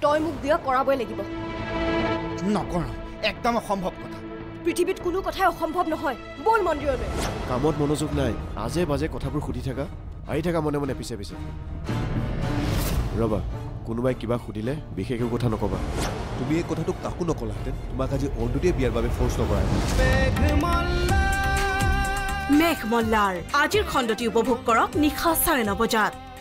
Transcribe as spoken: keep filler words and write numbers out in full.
তই মোক বিয়া কৰাবই লাগিব নকৰা একদম অসম্ভৱ কথা পৃথিৱীত কোনো কথাই অসম্ভৱ নহয় বল মন্দিৰলৈ কামত মনোযোগ নাই আজে বাজে কথাবোৰ সুধি থাকা আহি থাকা মনে মনে পিছে পিছে ৰবা কোনোবাই কিবা সুধিলে বিশেষ একো কথা নকবা তুমি এই কথাটো কাকো নকলাহেঁতেন তোমাক আজি অৰুণোদয়ে বিয়াৰ বাবে ফ'ৰ্চ নকৰাই মেঘ মল্লাৰ আজিৰ খণ্ডটি উপভোগ কৰক নিশা চাৰে ন বজাত।